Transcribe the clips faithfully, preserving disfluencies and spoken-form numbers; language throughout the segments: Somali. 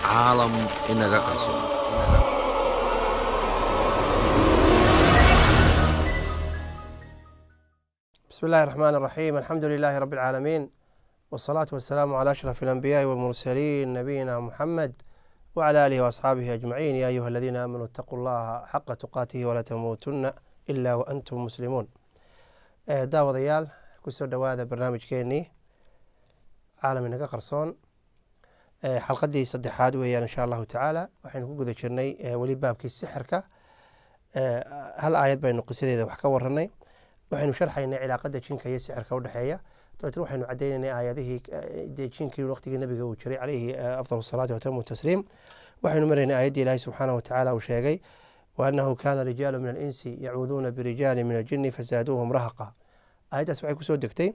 caalam inaga qarsoon. بسم الله الرحمن الرحيم. الحمد لله رب العالمين، والصلاة والسلام على أشرف الأنبياء والمرسلين نبينا محمد وعلى آله وأصحابه أجمعين. يا أيها الذين آمنوا اتقوا الله حق تقاته ولا تموتن إلا وأنتم مسلمون. داوديال كسر دواذا برنامج كيني عالم inaga qarsoon xalqadii saddexaad weeyaan insha allahu tacaala. waxaynu ku guda jirnay weli baabkii sixirka. hal aayad baynu qisadeeda wax ka waranay. waxaynu sharxaynay cilaaqada jinka iyo sixirka u dhexeeya. dabeetna waxaynu cadaynaynay aayadihii dee jinkii waqtigii nabiga uu jiray calayhi afdal salaati watamu tasliim. waxaynu maraynay aayaddii ilaahi subxaanahu watacaala uu sheegay waanahu kaana rijaalu min alinsi yacuuduuna birijaali min aljinni fasaaduuhum rahaqa. aayaddaas waxay kusoo degtay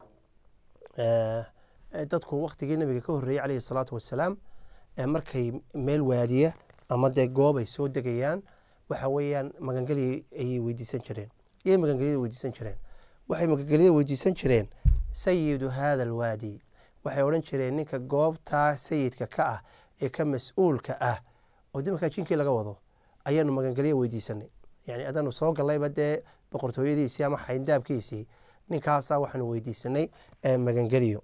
dadku waqtigii nabiga ka horreeyey calayhi salaatu wasalaam markay meel waadiya ama dee goob ay soo degayaan waxa weeyaan magangeli ayay weydiisan jireen iyay magangelyada weydiisan jireen waxay magangelyada weydiisan jireen sayidu hada alwaadi. waxay odhan jireen ninka goobtaa sayidka ka ah ee ka mas-uulka ah oo dee markaa jinkii laga wado ayaanu magangelya weydiisanay. yani adaanu soo gallayba dee boqortooyadiisii ama xayndaabkiisii ninkaasaa waxaanu weydiisanay magangeliyo.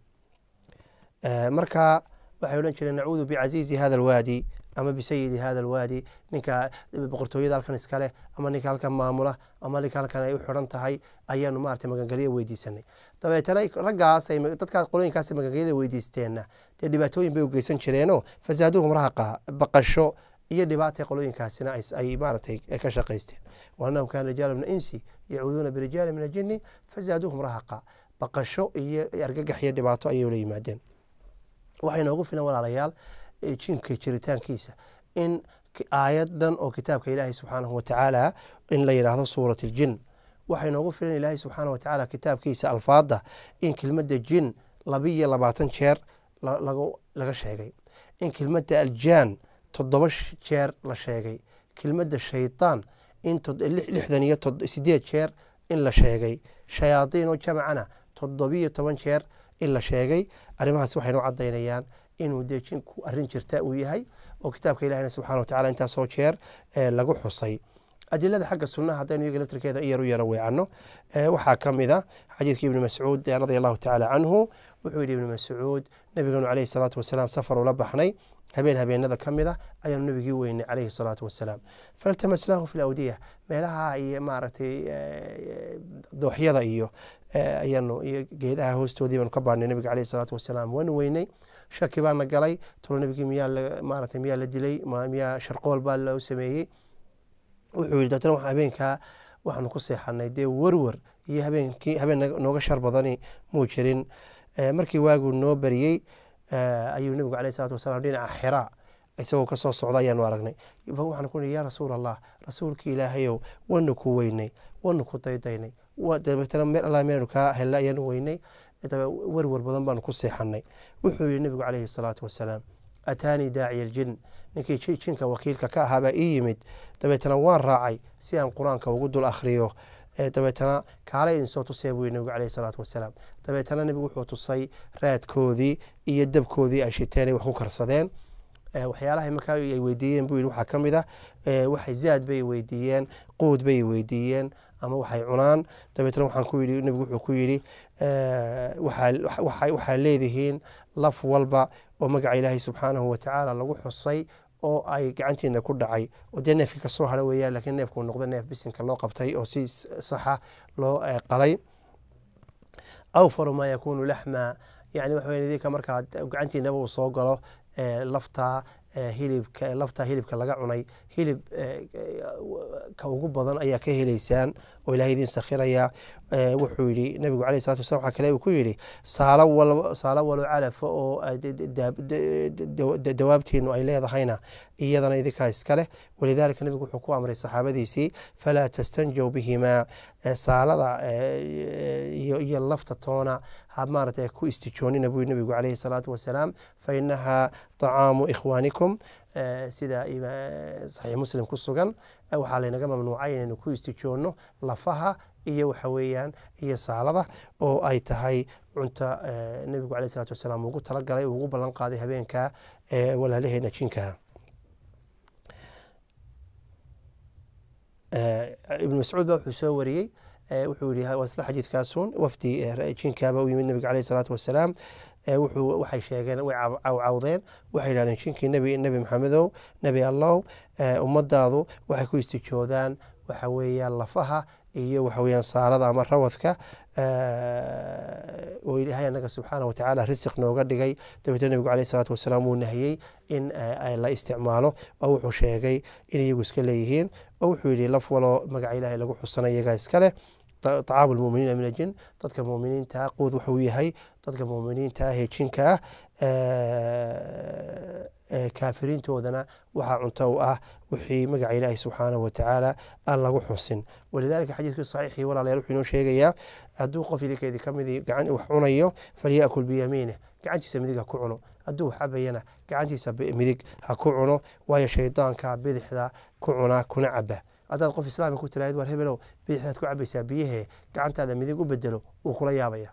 marka waxay odhan jireen nacuudu bicasiizi hada alwaadi ama bisayidi hada alwaadi. ninka boqortooyada halkan iskaleh ama ninka halkan maamula ama ninka halkan ay u xiran tahay ayaanu maarata magangelya weydiisanay. dabeetana raggaas dadkaas qolooyinkaas magangelyada weydiisteenna dee dhibaatooyin bay u geysan jireenoo fasaaduhum rahaqa baqasho iyo dhibaatay qolooyinkaasina ay maaratay ka shaqaysteen. waanahum kaana rijaalu min insi yacuuduuna birijaali min aljinni fasaaduhum rahaqa. baqasho iyo argagax iyo dhibaato ayay ula yimaadeen. waxay noogu filan walaalayaal jinka jiritaankiisa in aayad dhan oo kitaabka ilaahi subxaanahu watacaala in la yidhaahdo suurat aljin. waxay noogu filan ilaahi subxaanahu watacaala kitaabkiisa alfaada in kelmadda jin labiyo labaatan jeer laga sheegay, in kelmadda aljaan toddoba jeer la sheegay, kelmadda shaytaan in lixdan iyo sideed jeer in la sheegay, shayaadiin oo jamacana toddobiyo toban jeer in la sheegay. arrimahaas waxay noo cadaynayaan inuu dee jinku arrin jirta uu yahay oo kitaabka ilahina subxana watacala intaasoo jeer lagu xusay. adilada xagga sunnaha haddaynu iyaga laftirkeeda in yar u yaro weecanno waxaa ka mid a xadiidkii ibni mascuud radia allahu tacaala canhu. wuxuu yidhi ibni mascuud nabigeenu calayhi salaatu wasalaam safar ula baxnay habeen habeenada ka mid a ayaanu nabigii weynay calayhi salaatu wasalaam. faltamasnaahu fi lawdiya meelaha iyo maaragtay dooxyada iyo ayaanu iyo geedaha hoostoodii baanu ka baadhnay nabiga calayhi salaatu wasalaam waanu weynay. shaki baana galay tolo nabigii miyaa maaragtay miyaa la dilay miyaa sharqool baa loo sameeyey. wuxuu yidhi dadna habeenkaa waxaanu ku seexanay dee warwar iyo habeenkii habeen nooga shar badani muu jirin. markii waagu noo bariyey ayuu nabigu calayhi salaatu wasalaam dhinaca xiraa isagoo kasoo socda ayaanu aragnay. waxaan ku nihi yaa rasuul allah, rasuulkii ilaahayow wanu ku weynay wanu ku daydaynay dabeetana meel alla meelanu kaa hella ayaanu weynay warwar badan baanu ku seexanay. wuxuu yihi nabigu calayhi salaatu wasalaam ataanii daaciya aljin, ninkii jinka wakiilka ka ahaabaa ii yimid dabeetana waan raacay si aan qur-aanka ugu dul akhriyo. dabeetana kaalay idin soo tusaya buu yihi nabigu calayhi salaatu wasalaam. dabeetana nebigu wuxuu tusay raadkoodii iyo dabkoodii ay shiteen ay wax ku karsadeen. waxyaalahay markaa ay weydiiyeen buu yidhi waxaa ka mid ah waxay zaad bay weydiiyeen, quud bay weydiiyeen ama waxay cunaan. dabeetna waxaan ku yidhi nebigu wuxuu ku yidhi waxaa leedihiin laf walba oo magaca ilaahay subxaanahu watacaala lagu xusay oo ay gacantiina ku dhacay oo dee neefkii kasoo hara weeyaan, laakiin neefkuu noqdo neef bisinka loo qabtay oo si saxa loo qalay. awfaru maa yakuunu laxma, yani waxa weya idinka markaa gacantiinaba uu soo galo laftaa hilibka laftaa hilibka laga cunay hilib ka ugu badan ayaa ka helaysaan oo ilahay idin sakhiraya. wuxuu yidhi nabigu calayhi salatu wasalam waxaa kale uu ku yidhi saalo wal saalo walo calafa oo dawaabtiinu ay leedahayna iyadana idinkaa iska leh. walidaalika nabigu wuxuu ku amray saxaabadiisii falaa tastanjow bihimaa, saalada iyo lafta toona ha maarata ku istijoonina buu nabigu calayhi salaatu wasalaam fainaha طacaamu ikhwaanikum. sida saxiix muslim ku sugan waxaa laynaga mamnuucay inaynu ku istijoonno lafaha iyo waxa weeyaan iyo saalada oo ay tahay cunta nebigu calayhi salaatu wasalaam ugu talagalay ugu ballan qaaday habeenka walaalaheena jinka. ibn mascuud baa wuxuu soo wariyey wuxuu yihi waa isla xadiidkaasun wafdi jinkaaba u yimid nebiga calayhi salaatu wasalaam wuxuu waxay sheegeen way cawcawdeen waxay yidhahdeen jinkii nebi nebi maxamedow nebi allow ummadaadu waxay ku istijoodaan waxa weeyaan lafaha iyo waxa weeyaan saalada ama rawadka oo ilaahay anaga subxaana watacaala risiq nooga dhigay. dabeetna nebigu calayhi salaatu wasalaam wuu nahiyey in la isticmaalo oo wuxuu sheegay in iyagu iska leeyihiin oo wuxuu yidhi laf waloo magaca ilaahay lagu xusana iyagaa iska leh. طعام المؤمنين من الجن dadka muuminiinta quud wuxuu yahay dadka muuminiinta ah ee jinka ah kaafiriintoodana waxaa cunto u ah wixii magaca ilaahay subxaanahu watacaala aan lagu xusin. walidaalika xadiidkii saxiixii walaalayaal wuxuu inoo sheegayaa hadduu qof idinkeedii ka midii gacan wax cunayo falyakul biyamiinih gacantiisa midig ha ku cuno, hadduu wax cabayana gacantiisa midig ha ku cuno, waayo shaydaanka bidixda ku cuna kuna caba. haddaad qof islaamka ku tiraahid war hebelow bidixdaad ku cabaysaa biyahee gacantaada midig u bedelo wuu kula yaabaya.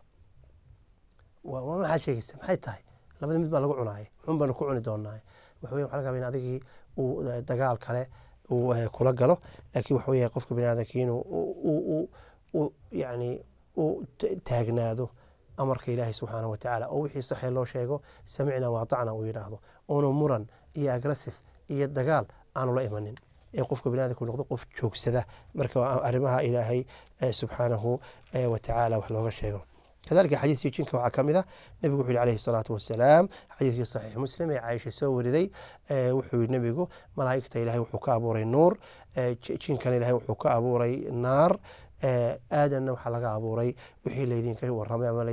maxaa sheegaysa maxay tahay labada mid baa lagu cunaaya xun baanu ku cuni doonaa. waxa weya waxa laga yaabaa in adigii uu dagaal kale uu kula galo, laakiin waxa weya qofka bini aadamka inuu uu yacni uu taagnaado amarka ilaahay subxaana watacaala oo wixii saxee loo sheego samicna waatacna uu yidhaahdo oonu muran iyo agressif iyo dagaal aanu la imanin ee qofka bini aadamku noqdo qof joogsada marka arrimaha ilaahay subxaanahu watacaala wax looga sheego. kadalika xadiidkii jinka waxaa ka mid ah nebigu wuxuu yihi calayhi salaatu wasalaam xadiidkii saxiix muslim ee caaisha soo wariday wuxuu yihi nebigu malaa'igta ilaahay wuxuu ka abuuray nuur, jinkana ilaahay wuxuu ka abuuray naar, aadanna waxaa laga abuuray wixii laydinka warramay ama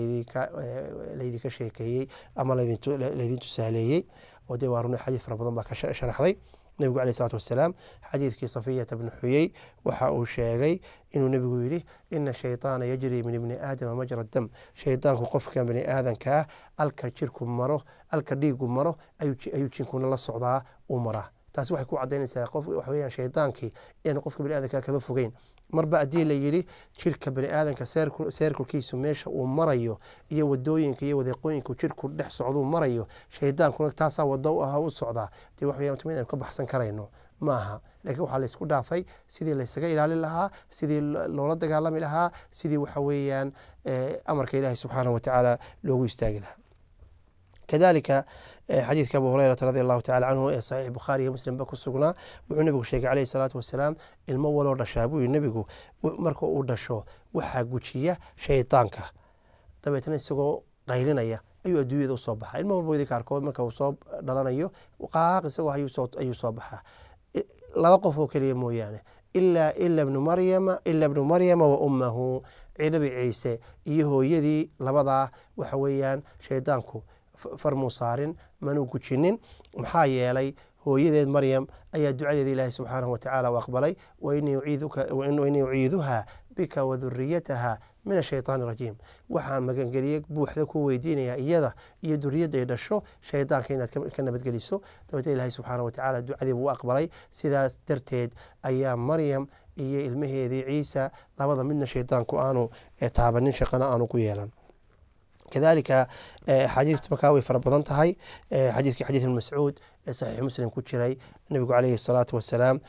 laydinka sheekeeyey ama laydin tusaaleeyey oo dee waa runa xadiid fara badan baa ka sharaxday. nebigu calayhi salaatu wasalaam xadiidkii safiyata bni xuyey waxa uu sheegay inuu nebigu yidhi ina shayطaana yajri min ibni aadama majra dam, shaydaanku qofka bani aadanka ah alka jirku maro alka dhiigu maro ayuu jinkuna la socdaa uu maraa. taasi waxay ku cadaynaysaa qof waxa weeyaan shaydaankii inaan qofka bani aadanka kaba fogeyn. marba haddii la yidhi jirka bani aadanka seerkulkiisu meesha uu marayo iyo wadooyinka iyo wadeeqooyinku jirku dhex socduu marayo, shaydaankuna taasaa wado u ah u socdaa. dee wax weeyaan tumid aynu ka baxsan karayno ma aha, laakiin waxaa laysku dhaafay sidii laysaga ilaalin lahaa, sidii loola dagaalami lahaa, sidii waxa weeyaan amarka ilaahay subxaanahu watacaala loogu istaagi lahaa. kadalika xadiidka abu hurayrata radi allahu tacala canhu ee saxiix bukhaari iyo muslimba ku sugnaa wuxuu nebigu sheegay calayhi salaatu wasalaam ilmo waloo dhashaa buu yihi nebigu marka uu dhasho waxaa gujiya shaydaanka, dabeetna isagoo qaylinaya ayuu adduunyada usoo baxaa. ilmo walba idinka arkood marka uu soo dhalanayo qaaq isagoo ayuu soo baxaa, laba qof oo keliya mooyaane ilaa ila bnu maryama ila bnu maryama wa ummahu, nabi ciise iyo hooyadii labadaa waxa weeyaan shaydaanku farmuu saarin manuu gujinin. maxaa yeelay hooyadeed maryam ayaa ducadeeda ilaahay subxaanahu watacaala u aqbalay wainii uciiduha bika waduriyataha min ashayطaani rajiim, waxaan magangeliye buuxda ku weydiinayaa iyada iyo duriyadda ay dhasho shaydaanka inaad ka nabadgeliso. dabeetna ilaahay subxaanahu watacaala ducadiibu u aqbalay. sidaas darteed ayaa maryam iyo ilmaheedii ciisa labada midna shaydaanku aanu taabanin, shaqana aanu ku yeelan. kadalika xadiidka markaa way fara badan tahay. xadiidkii xadiid ibn mascuud ee saxiix muslim ku jiray nebigu calayhi salaatu wasalaam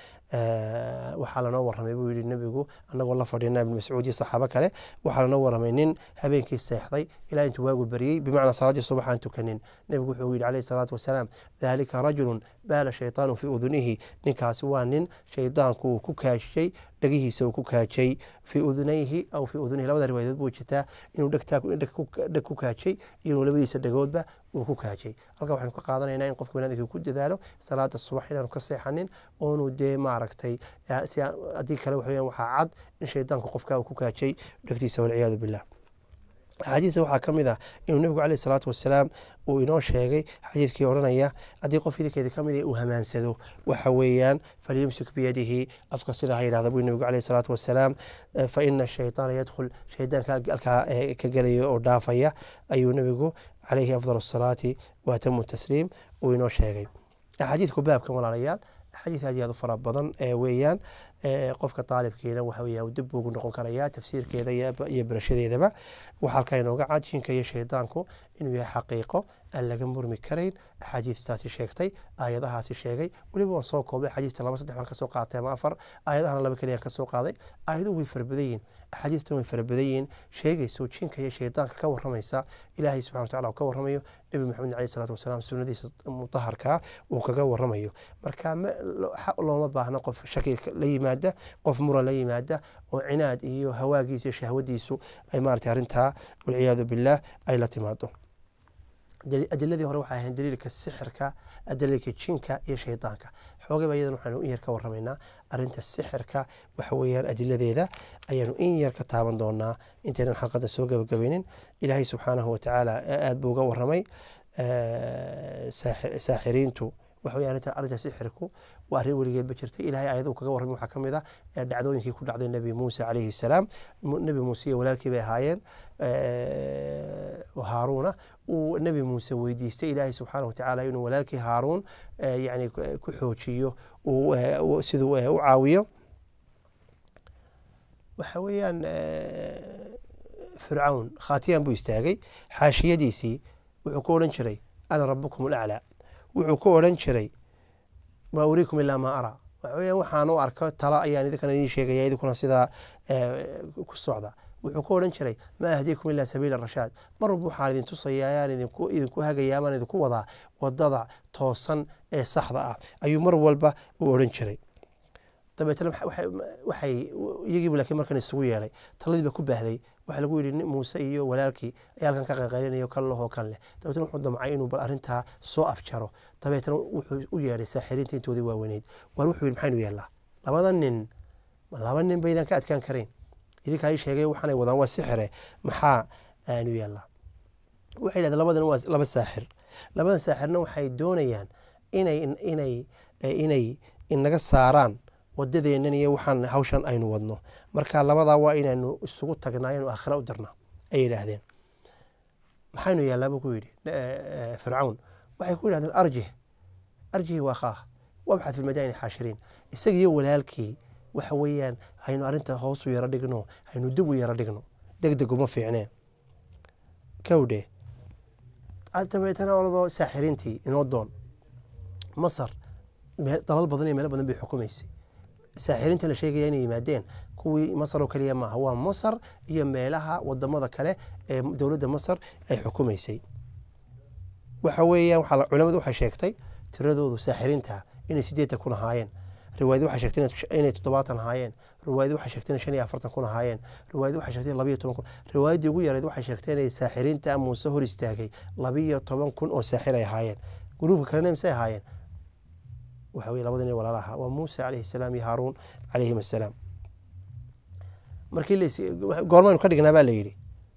waxaa lanoo warramay buu yihi nebigu anagoo la fadhina ibn mascuud iyo saxaabo kale waxaa lanoo warramay nin habeenkii seexday ilaa intuu waagu beriyey bimacnaa salaaddii subax aan tukanin. nebigu wuxuu yihi calayhi salaatu wasalaam dalika rajulun baala shaytaanu fii udunihi, ninkaasi waa nin shaydaanku uu ku kaashay dhagihiisa uu ku kaajay fii udunayhi aw fii udunihi, labada riwaayadood buu jirtaa inuu dheg ku kaajay iyo inuu labadiisa dhagoodba uu ku kaajay. halkaa waxaynu ka qaadanaynaa in qofka baniadamka ku dadaalo salaada subax inaanu ka seexanin oonu dee maaragtay haddii kale waxaweyaan waxaa cad in shaydaanku qofka uu ku kaajay dhegtiisa walciyaadu billah. axaadiista waxaa ka mid ah inuu nebigu calayhi salaatu wasalaam uu inoo sheegay xadiidkii odhanaya haddii qof idinkeedii ka mid uu hamaansado waxa weeyaan falyumsik biyadihi, afka sidaa ha yidhahda buu nebigu calayhi salaatu wasalaam fa ina shaytaana yadkhul, shaydaanka halkaa ka gelaya oo dhaafaya ayuu nebigu calayhi afdal asalaati wa atamu tasliim uu inoo sheegay. axaadiidku baabkan walaalayaal xadiid aad iyo aad u fara badan weeyaan qofka taalibkiina waxa weeyaan dib ugu noqon karayaa tafsiirkeeda iyo barashadeedaba waxa halkaa inooga cad jinka iyo shaydaanku inuu yahay xaqiiqo aan laga murmi karayn axaadiistaasi sheegtay aayadahaasi sheegay weliba waan soo koobay axaadiista laba saddex baan ka soo qaatay ama afar aayadahana laba keliya ka soo qaaday aayaduhu way farabadan yihiin axaadiistan way farabadan yihiin sheegayso jinka iyo shaydaanka ka warramaysa ilaahay subxana wataala uu ka warramayo nebi maxamed alayhi salaatu wasalaam sunnadiisa mutaharkaa uu kaga warramayo marka looma baahna qof shaki la yimaada qof muran la yimaada oo cinaad iyo hawaagiisa iyo shahwadiisu ay maaragtay arrintaa walciyaadu billaah ay la timaado adiladii hore waxay ahayn daliilka sixirka daliilka jinka iyo shaydaanka xoogayba iyadan waxaanu in yar ka warramaynaa arrinta sixirka waxa weeyaan adiladeeda ayaanu in yar ka taaban doonaa intaynan xalqadda soo gabagabaynin ilaahay subxaanahu watacaala aad buu uga warramay saaxiriintu waxa weeye arrinta arrinta sixirku waa arrin weligeedba jirtay ilaahay aayaduu kaga warramay waxaa ka mid ah dhacdooyinkii ku dhacday nebi muuse calayhi salaam nebi muuse iyo walaalkii bay ahaayeen haaruuna uu nebi muuse weydiistay ilaahay subxaanahu watacaala inuu walaalkii haaruun yani ku xoojiyo siduu u caawiyo waxa weeyaan fircawn khaatiyaan buu istaagay xaashiyadiisii wuxuu ku odhan jiray ana rabukum alaclaa wuxuu ku odhan jiray maa uriikum ilaa maa araa waxaweyaan waxaan u arko tala ayaan idinkana idiin sheegaya idinkuna sidaa ku socda wuxuu ku odhan jiray maa ahdiikum ilaa sabiila rashaad mar walba waxaan idin tusaya ayaan idinku idinku hagaya amaan idinku wadaa wadada toosan ee saxda ah ayuu mar walba u odhan jiray dabeetana waxay iyagiibu laakiin markan isugu yeelay taladiiba ku baahday waxaa lagu yidhi muuse iyo walaalkii ayaa halkan ka qanqaylinayo kan lahoo kan leh dabeetana wuxuu damcay inuu bal arrintaa soo afjaro dabeetana wuxuu u yeedhay saaxiriinta intoodii waaweyneyd waar wuxuu yidhi maxaynu yeellaa labada nin laba nin baydaan ka adkaan karayn idinkaa ii sheegay waxaanay wadaan waa sixire maxaa aanu yeellaa waxay yidhahdeen labadan waa laba saaxir labadan saaxirna waxay doonayaan inay inay inay inaga saaraan wadadeennan iyo waxaan hawshan aynu wadno marka labadaa waa inaynu isugu tagnaa inuu aakhira u dirnaa ay yidhaahdeen maxaynu yaallaa buu ku yidhi fircawn waxay ku yidhahdeen arjih arjihi waa khaah wabxad fi lmadaini xaashiriin isaga iyo walaalkii waxa weeyaan haynu arrinta hoosu yaro dhigno haynu dib u yaro dhigno deg deg uma fiicneen kawdhe dabeetana oradoo saaxiriintii inoo doon masar dalal badan iyo meelo badan bay xukumaysay saaxiriinta la sheegaya inay yimaadeen kuwii masar oo keliya maaha waa masar iyo meelaha wadamada kale ee dowladda masar ay xukumaysay waxa weeyaan culamadu waxay sheegtay tiradoodu saaxiriinta inay sideetan kun ahaayeen riwaayadu waxay sheegtay inay toddobaatan ahaayeen riwaayadu waxay sheegtay inay shan iyo afartan kun ahaayeen riwaayadu waxay sheegtay laba iyo toban kun riwaayaddii ugu yareed waxay sheegtay inay saaxiriinta muuse hor istaagay laba iyo toban kun oo saaxir ay ahaayeen gruubka kalena misay ahaayeen waxa weeye labada nin walaalaha waa muuse calayhi salaam iyo haaruun calayhim assalaam markii la goormaynu ka dhignaa baa la yidhi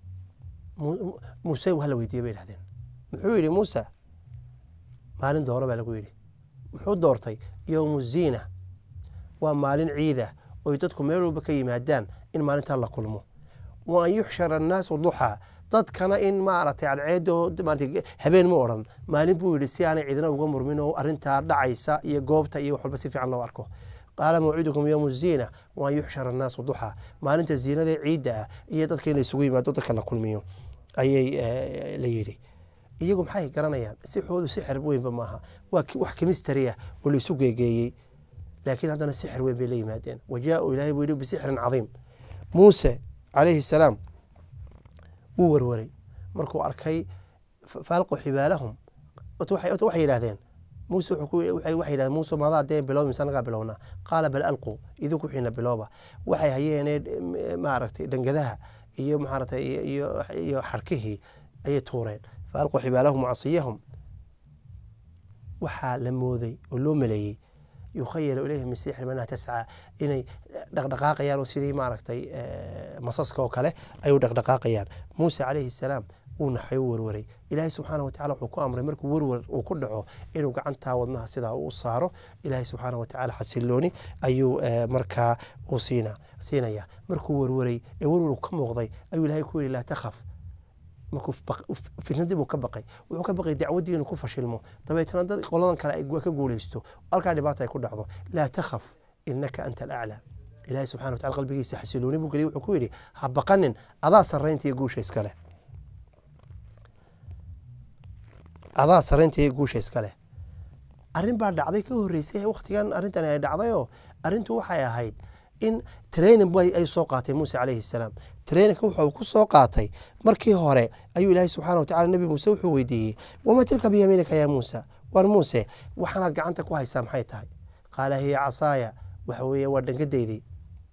muuse waa la weydiiyey bay dhahdeen muxuu yidhi muuse maalin dooro baa lagu yidhi muxuu doortay yowmu ziina waa maalin ciida oy dadku meel walba ka yimaadaan in maalintaa la kulmo wa an yuxshara annaasu duxaa dadkana in maaragtay cadceedo maaragtay habeen ma odhan maalin buu yidhi si aanay cidina uga murmin oo arrintaa dhacaysa iyo goobta iyo wax walba si fiican loo arko qaala mawcidukum yowmu ziina wa an yuxshara annaasu duxaa maalinta ziinada ciidda ah iyo dadka in la isugu yimaado dadka la kulmiyo ayay la yidhi iyagu maxay garanayaan sixoodu sixir weynba maaha waa wax chemistry ah oo la isu geegeeyey laakiin haddana sixir weyn bay la yimaadeen wajaa-u ilaahay buu yidhi bisixrin cadiim muuse calayhi salaam wuu warwaray markuu arkay faalqu xibaalahum waxay yidhahdeen muuse waxay yidhahdeen muuse maadaa dee bilow mise anagaa bilowna qaala bal alquu idinku wixiina bilowba waxay hayeeneen maaragtay dhangadaha iyo maaragtay iyo iyo xarkihii ayay tuureen faalqu xibaalahum casiyahum waxaa la mooday oo loo maleeyey yukhayalu ilayhim min sixri manaa tascaa inay dhaqdhaqaaqayaan oo sidii maaragtay masaska oo kale ay u dhaqdhaqaaqayaan muuse calayhi salaam wuu naxay u warwaray ilaahay subxaana watacala wuxuu ku amray markuu warwar uu ku dhaco inuu gacantaa wadnaha sidaa u saaro ilaahay subxaana watacaala xasilooni ayuu markaa u siina siinaya markuu warwaray ee warwar ka muuqday ayuu ilaahay ku yidhi laa takhaf markuu fitnadii buu ka baqay wuxuu ka baqay dacwaddii inuu ku fashilmo dabeetana dad qoladan kale ay ka guulaysto halkaa dhibaata ay ku dhacdo laa takhaf innaka anta alaclaa ilaahay subxana watacala qalbigiisa xasilooni buu geliyay wuxuu ku yidhi ha baqanin adaa sarraynta iyo guusha iska leh adaa sarraynta iyo guusha iska leh arrin baa dhacday ka horreysay waqtigan arrintan ay dhacdayoo arrintu waxay ahayd in training bay ay soo qaatay muuse calayhi salaam trainingka wuxuu ku soo qaatay markii hore ayuu ilaahay subxaana watacala nebi muuse wuxuu weydiiyey wama tilka biyamiinika yaa muusa war muuse waxaanaad gacanta ku haysaa maxay tahay qaala hiya casaaya waxa weeye waa dhangadeydii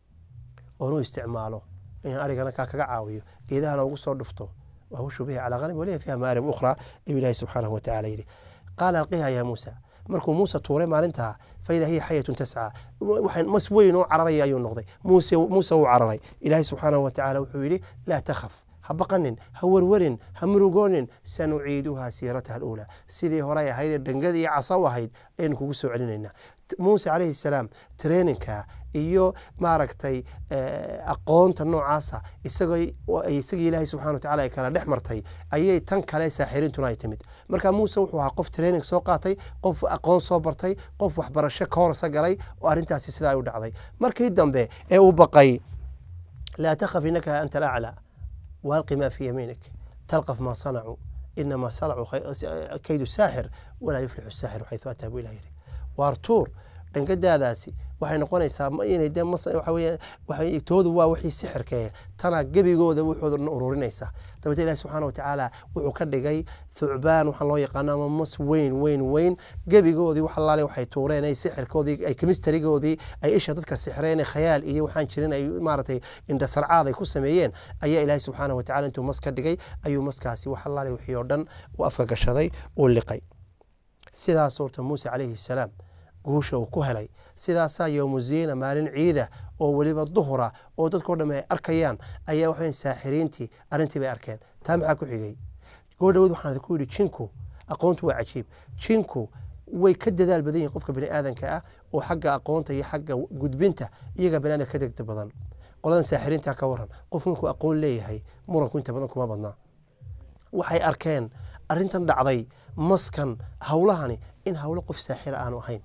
oonu isticmaalo inaan arigana kaa kaga caawiyo geedahana ugu soo dhufto wahushu bihi calaa ghanam waliya fiiha maarib ukhraa ayuu ilaahay subxaanahu watacala yidhi qaala alqiha yaa muusa markuu muuse tuuray maalintaa faidaa hiya xayatun tascaa waxaan mas weyn oo cararaya ayuu noqday muuse muuse wuu cararay ilaahay subxaanahu watacala wuxuu yidhi laa takhaf ha baqanin ha werwerin ha murugoonin sanuciiduhaa siirataha aluulaa sidii horay ahayd ee dhangada iyo casa u ahayd ayaynu kugu soo celinaynaa muuse calayhi salaam traininka iyo maaragtay aqoonta noocaasa isagii isagii ilaahay subxana watacala ay kala dhex martay ayay tan kale saaxiriintuna ay timid marka muuse wuxuu ahaa qof training soo qaatay qof aqoon soo bartay qof waxbarasho ka horsa galay oo arrintaasi sidaa ay u dhacday markii dambe ee uu baqay laa takhaf innaka anta alaclaa والقي ما في يمينك تلقف ما صنعوا انما صنعوا كيد الساحر ولا يفلح الساحر حيث اتى اليه وارتور dhangadadaasi waxay noqonaysaa inay de waxa weeye waxay toodu waa wixii sixirka tana gabigooda wuxuu ururinaysaa dabada ilaahay subxaana watacaala wuxuu ka dhigay thucbaan waxa loo yaqaan ama mas weyn weyn weyn gabigoodii waxa laale waxay tuureen ay sixirkoodii ay chemistrygoodii ay isha dadka sixireen khayaal iyo waxaan jirin ay maartay indha sarcaad ay ku sameeyeen ayaa ilaahay subxaana watacaala intuu mas ka dhigay ayuu maskaasi waxa laale wixii oo dhan u afka gashaday oo liqay sidaas suurta Muuse calayhi salaam guusha uu ku helay sidaasaa yowmu ziina maalin ciida oo weliba duhura oo dadkoo dhamme ay arkayaan ayaa waxayn saaxiriintii arrintii bay arkeen taa maxaa ku xigay goodhawood waxaan ku yidhi jinku aqoontu waa cajiib jinku way ka dadaal badan yihiin qofka bani aadanka ah oo xagga aqoonta iyo xagga gudbinta iyaga bani aadanka ka degta badan qoladan saaxiriinta ka waran qof markuu aqoon leeyahay muranku inta badan kuma badnaa waxay arkeen arrintan dhacday maskan hawlahani in hawlo qof saaxir aanu ahayn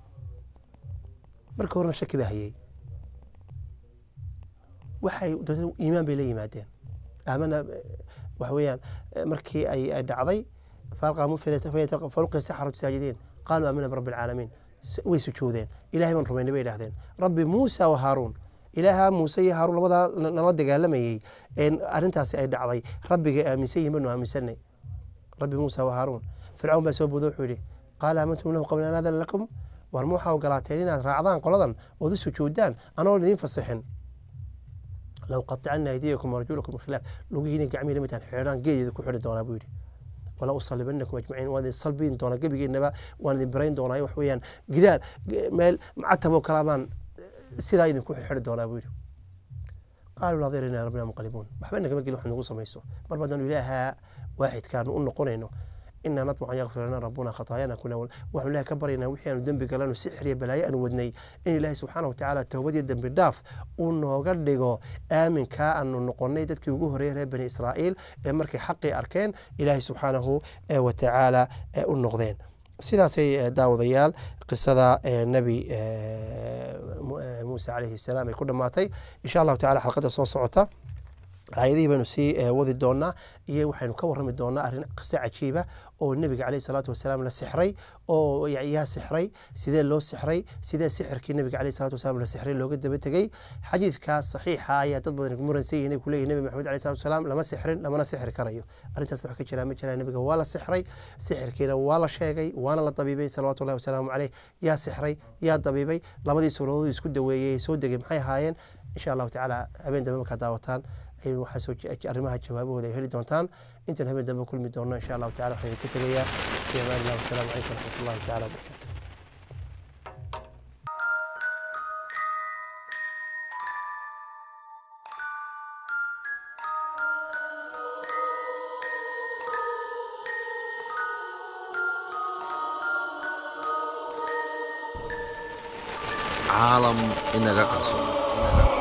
marka horena shaki baa hayay waxay iimaan bay la yimaadeen aamana waxa weeyaan markii ay dhacday falqaamu falqi saxaratu saajidiin qaaluu aamana birabbi alcaalamiin way sujuudeen ilaahay baan rumaynay bay idhaahdeen rabbi muusa wa haaruun ilaaha muuse iyo haaruun labadaa nala dagaalamayey arrintaasi ay dhacday rabbigay aaminsan yihiin baanu aaminsanay rabbi muusa wa haaruun fircawn baa soo buudo wuxuu yidhi qaala aamantum lahu qabla an aadana lakum war ma waxaa ogolaateen inaad raacdaan qoladan ood u sujuudaan anoo idiin fasixin low qaطicana aydiyakum warjulakum min khilaaf lugihiina gacmihiina mitaan xidhaan geedeeda ku xidhi doonaa buu yidhi wala usalibanakum ajmaciin waan idin salbiin doonaa gebigiinaba waan idin barayn doonaa wax weeyaan gidaar meel macataboo kalaa baan sidaa idinku xidhi doonaa buu yidhi qaaluu laa dayra inaa rabbina munqalibuun waxba nagama gelin wax nagu samayso mar baadanu ilaaha waaxidkaanu u noqonayno إنا نطمع أن يغفر لنا ربنا خطايانا كلها وحنا الله كبرنا وحنا ندم بقلنا سحر بلايا ودني إن الله سبحانه وتعالى توبة الدم بالداف وإنه قدقوا آمن كأن نقولنا يدك يجوه ريه بني إسرائيل مركي حقي أركان الله سبحانه وتعالى النقدين سيدا سي داود ديال قصة النبي موسى عليه السلام يكون ماتي إن شاء الله تعالى حلقة صوت صوته ayadii baynu sii wadi doonaa iyo waxaynu ka warrami doonaa arrin qisa cajiiba oo nebiga calayhi salaatu wasalaam la sixray oo yaa sixray sidee loo sixray sidee sixirkii nebiga calayhi salaatu wasalaam la sixray looga daba tegey xadiidkaas saxiixa ayaa dad badan muransan yihiin ku leeyihin nebi maxamed calayhi salaatu wasalaam lama sixrin lamana sixri karayo arrintaas wax ka jira ma jiraan nebiga waa la sixray sixirkiina waa la sheegay waana la dabiibay salawaatu llahi wasalaamu caleyh yaa sixray yaa dabiibay labadii suuradood isku daweeyey soo degay maxay ahaayeen insha allahu tacaala habeen dambe markaa daawataan أي وحسوا أرمها الجواب وذي هلي دونتان أنت الهم دم كل مدورنا إن شاء الله تعالى خير كتبيا في أمان الله والسلام عليكم ورحمة الله تعالى وبركاته. عالم إنك قصر